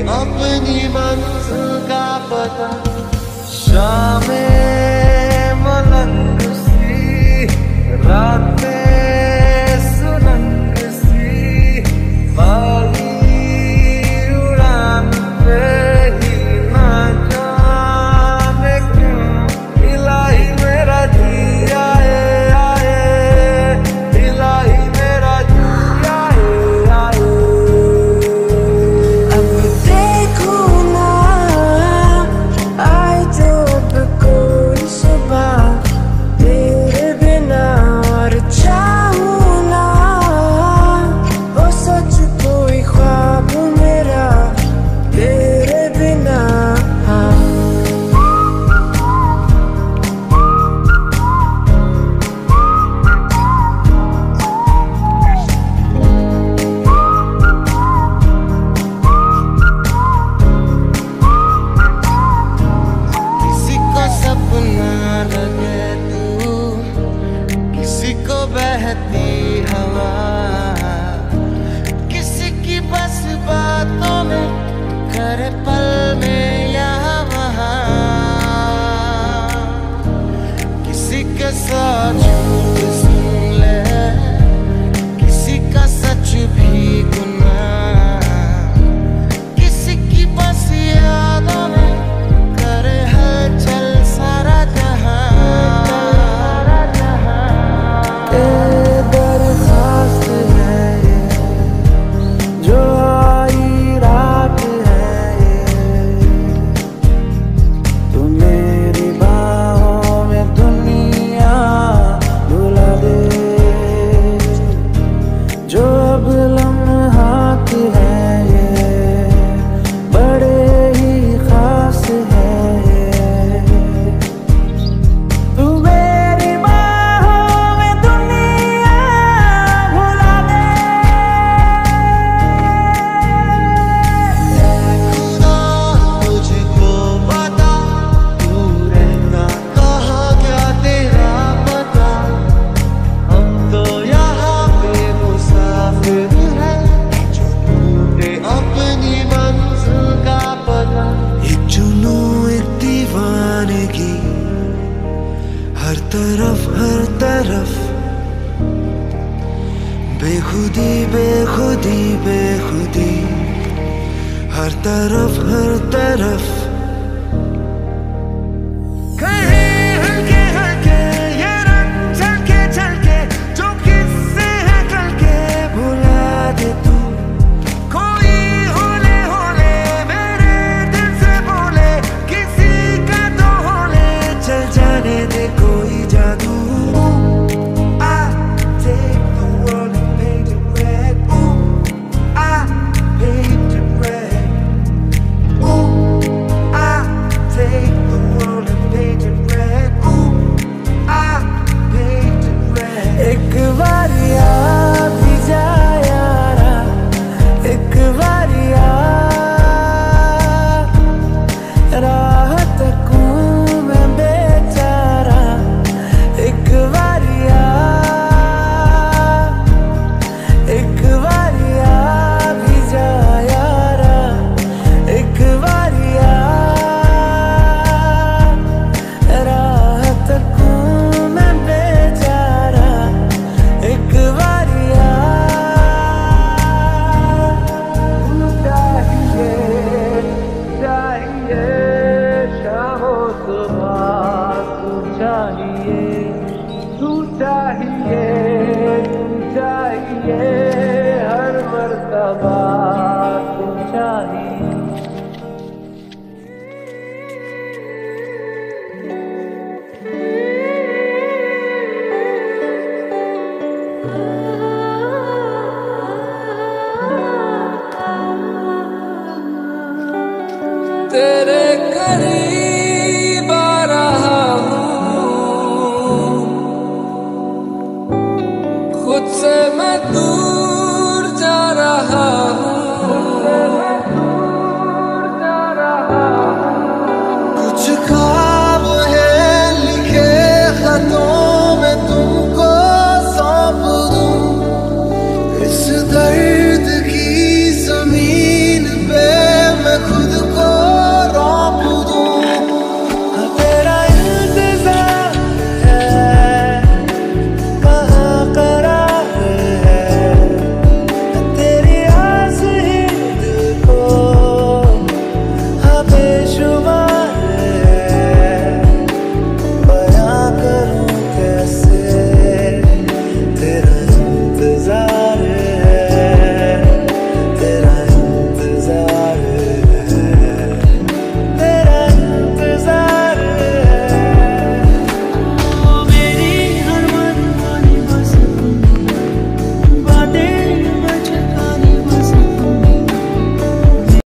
अपनी मंजिल का पता। शामें मलंग सी, रातें सुरंग सी, बागी उड़ान पे ही ना जाने क्यों इलाही मेरा जी आए आए, इलाही मेरा जी आए आए। अब देखो ना आए तो अब कोई सुबह तेरे बिना, और चाहूं ना वो सच कोई ख्वाब मेरा तेरे बिना। किसी को सपना लगे तू, किसी को बहती हवा, किसी की बस बातों में करे पल में यहाँ वहाँ, किसी के साथ झूठ सुन ले, किसी का सच भी गुनाह, किसी की बस यादों में करे हलचल सारा जहां। ये दरख्वास्त है ये, जो आई रात है ये, तू मेरी बाहों में दुनिया भुला दे। जो अब लम्हात है ये, बड़े ही खास है ये, तू मेरी बाहों में दुनिया भुला दे। खुदा तुझको बता, तू रहना कहाँ क्या तेरा पता। हम तो यहाँ पे मुसाफिर हैं, जो ढूंढे अपनी मंजिल का पता। एक जुनून एक दीवानगी, हर तरफ बेखुदी बेखुदी बेखुदी, हर तरफ कहीं हल्के हल्के ये रंग झलके झलके, जो किस्से हैं कल के भुला दे तू। कोई होले होले मेरे दिल से बोले, किसी का तो होले चल जाने दे कोई जादू। I take the world and paint it red. Ooh, I paint it red. Ooh, I take the world and paint it red. Ooh, I paint it red. एक बार आ भी जा यारा, एक बार आ, राह तकूं मैं बेचारा। एक बार आ, एक बार आ भी जा यारा, एक बार आ, राह तकूं मैं बेचारा। एक बार आ, तू चाहिए चाहिए शाहो सुबह, तू चाहिए तू चाहिए तू चाहिए, हर मर्तबा तू चाहिए। तेरे करीब